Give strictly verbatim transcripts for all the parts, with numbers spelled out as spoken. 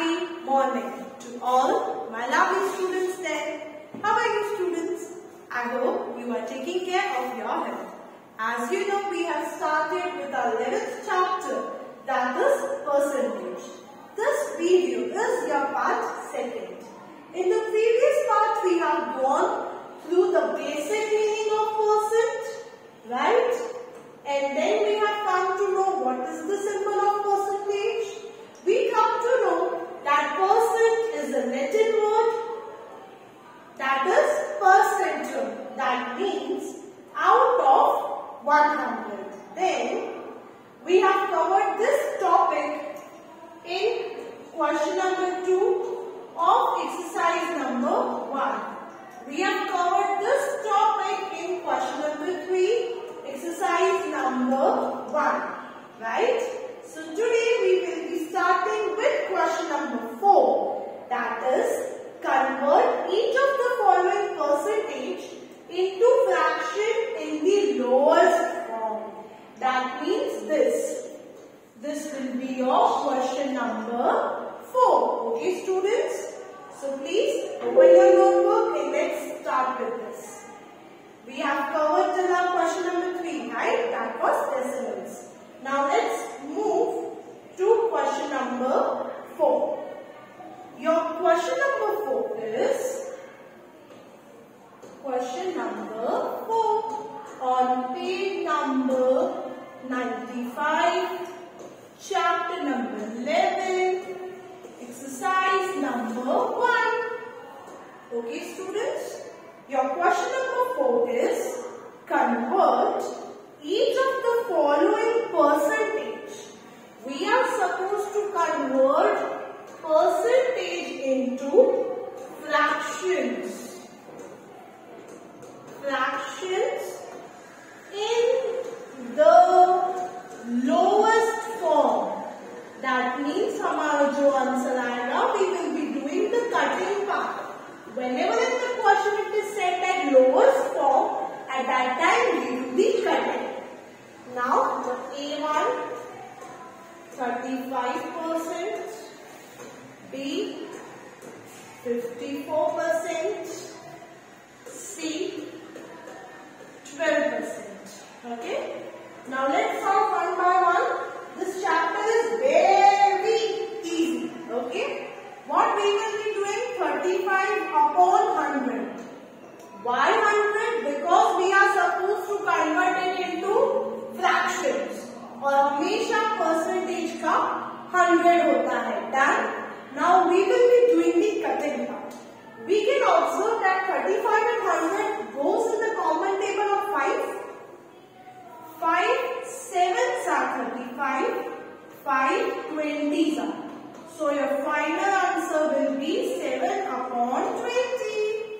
happy morning to all my lovely students there. How are you students? I hope you are taking care of your health. As you know, we have started with our eleventh chapter, that is percentage. This video is your part second. In the previous part, we have gone through the basic meaning of percent, right? And then we have come to know what is the symbol of percentage. We come to know that percent is a Latin word, that is percentum. That means out of one hundred. Then we have covered this topic in question number two of exercise number one. We have covered this topic in question number three, exercise number one, right? So today we will be starting with question number four, that is convert each of the following percentage into fraction in the lowest form. That means this. This will be your question number four. Okay, students? So please open your notebook and let's start with this. We have covered till now question number three, right? That was decimals. Now let's move to question number four. Your question number four is question number four on page number ninety-five, chapter number eleven, exercise number one. Okay, students? Your question number four is convert each of the following percentage. We are supposed to convert percentage into fractions. Fractions in the lowest form. That means हमारा जो answer आएगा, we will be doing the cutting part. Whenever in the question it is said that lowest form, at that time we do the cutting. Now the A one, thirty-five percent, B, fifty-four percent, C, twelve percent. Okay? Now let's solve one by one. This chapter is very easy. Okay? What we will be doing? thirty-five upon one hundred. Why one hundred? Because we are supposed to convert it into fractions. और हमेशा percentage का one hundred होता है. Done? Now we will be doing the cutting part. We can observe that thirty-five and one hundred goes in the common table of five. five sevens are thirty-five, five twenties are. So your final answer will be seven upon twenty.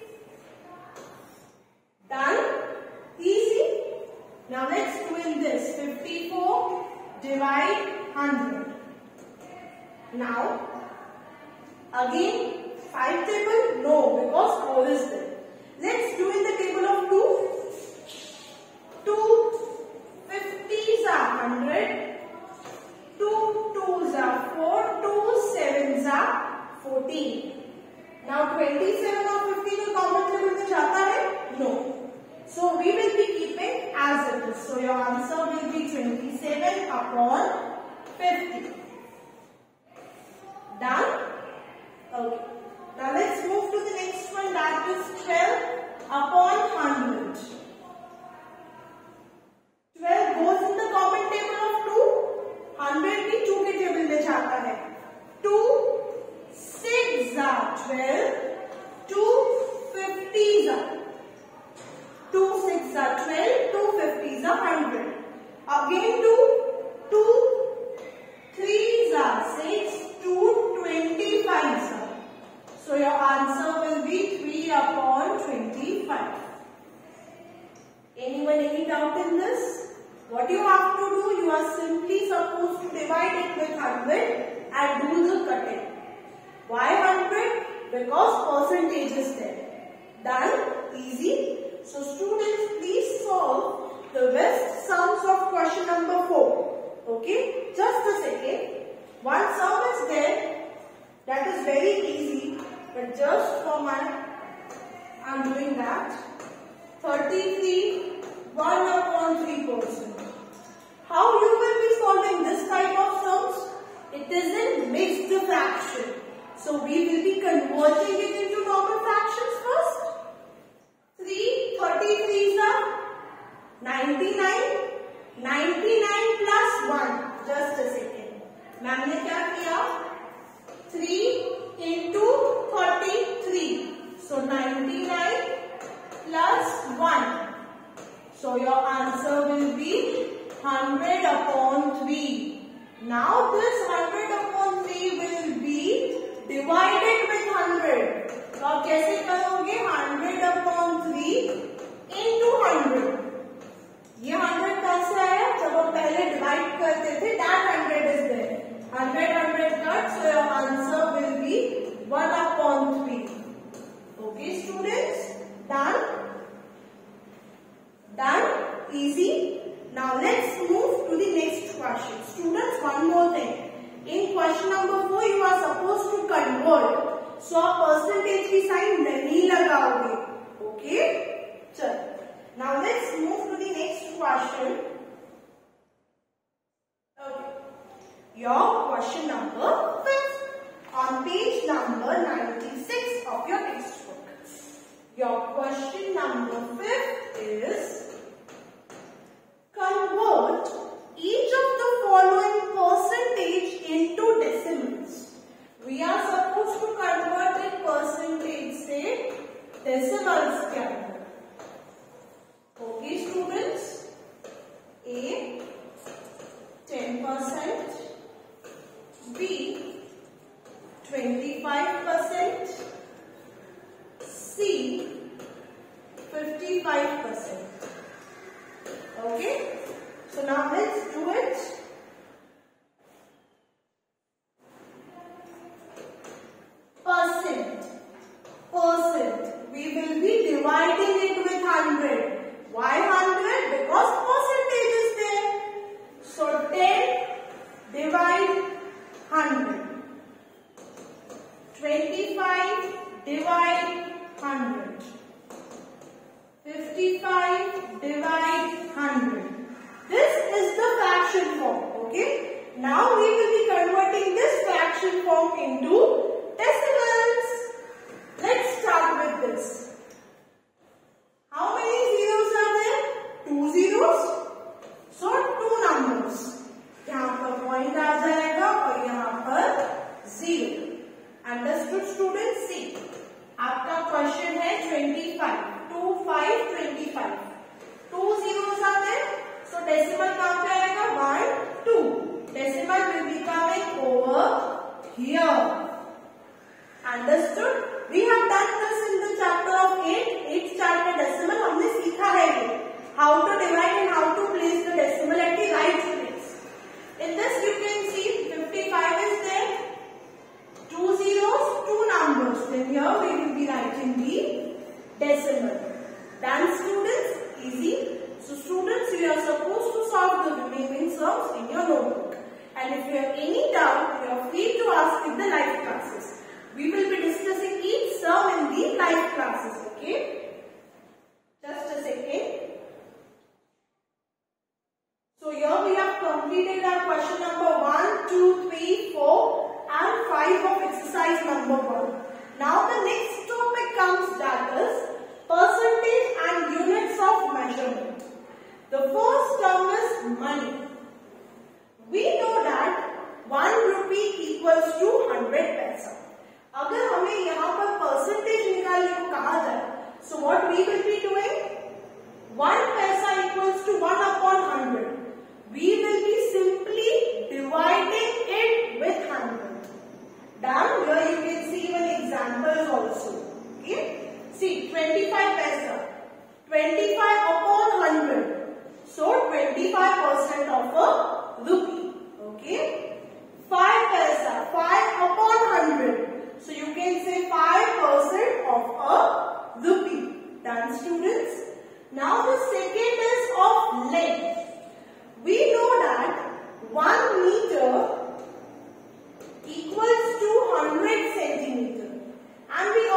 Done? Easy? Now let's do in this. fifty-four divide one hundred. Now, again, five table? No, because four is there. Let's do in the table of two. two fifties are one hundred. two twos are four. two sevens are fourteen. Now, twenty-seven or fifteen will common table में जाता है? No. So, we will be keeping as it is. So, your answer will be twenty-seven upon fifty. Done? Okay. Now, let's move to the next one, that is twelve upon one hundred. twelve goes in the common table of two. one hundred भी two के table में जाता है. two six are twelve. two fifties are. two six are twelve. two fifties are one hundred. Again two. two threes are six. two twenty-fives are. So your answer will be three upon twenty-five. Anyone any doubt in this? What you have to do, you are simply supposed to divide it with one hundred and do the cutting. Why one hundred? Because percentage is there. Done? Easy? So students, please solve the rest sums of question number four. Okay? Just a second. One sum is there, that adjust for my, I'm doing that. thirty-three, one upon three percent. How you will be solving this type of sums? It is in mixed fraction. So we will be converting it into normal fractions first. three, thirty-three are ninety-nine. ninety-nine plus one. Just a second. Ma'am ने क्या किया? three into thirty-three. So ninety-nine plus one. So your answer will be one hundred upon three. Now this one hundred upon three will be divided with one hundred. तो आप कैसे करोगे? one hundred upon three into one hundred. ये one hundred कहाँ से आया? जब हम पहले डिवाइड करते थे, that one hundred is there. one hundred, one hundred cut, so your answer will be one upon three. Okay, students? Done? Done? Easy? Now let's move to the next question. Students, one more thing. In question number four, you are supposed to convert. So a percentage की sign नहीं लगाओगे. Okay? चल. Now let's move to the next question. Okay. Your question number fifth on page number ninety-six of your textbook. Your question number fifth is convert each of the following percentage into decimals. We are supposed to convert it percentage से decimals के अंदर. Okay, students? A ten percent, B twenty-five percent, C fifty-five percent. Okay? So now let's do it. Percent. Percent. We will be dividing it with one hundred. Why one hundred? Because percentage is there. So ten divide one hundred. twenty-five divide one hundred. fifty-five divide one hundred. This is the fraction form. Okay. Now we will be converting this fraction form into decimals. Let's start with this. How many zeros are there? Two zeros. So two numbers. यहाँ पर point आ जाएगा और यहाँ पर zero. Understood, students? See, आपका question है twenty-five. Two five twenty-five. Two zeros are there. So decimal कहाँ पे आएगा? One two. Decimal will be coming over here. Understood? We have done this in the chapter of eight. Eighth chapter decimal हमने सीखा है ये. How to divide and how to place the decimal at the right place. In this you can see fifty-five is there. Two zeros, two numbers. Then here we will be writing the decimal. Done, students? Easy. So students, you are supposed to solve the remaining sums in your notebook. And if you have any doubt, you are free to ask in the live classes. We will be discussing each sum in the live classes. Okay? Just a second. So here we have completed our question number one, two, three, four and five of exercise number one. Now the next topic comes, that is percentage and units of measurement. The first term is money. We know that one rupee equals to hundred paisa. अगर हमें यहाँ पर percentage निकालने को कहा जाए, so what we will be doing? One paisa equals to one upon hundred. We will be simply dividing it with hundred. Down here you can see even examples also. Okay? See, twenty-five paisa. twenty-five upon hundred. So twenty-five percent of a rupee. Okay? five paisa. five upon hundred. So you can say five percent of a rupee. Done, students? Now the second is of length. We know that one meter equals to one hundred centimeter. And we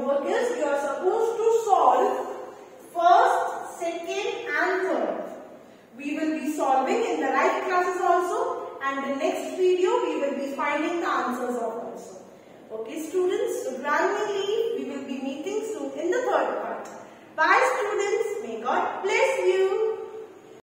homework is you are supposed to solve first, second and third. We will be solving in the right classes also, and the next video we will be finding the answers of also. Okay students, so gradually we will be meeting soon in the third part. Bye students, may God bless you.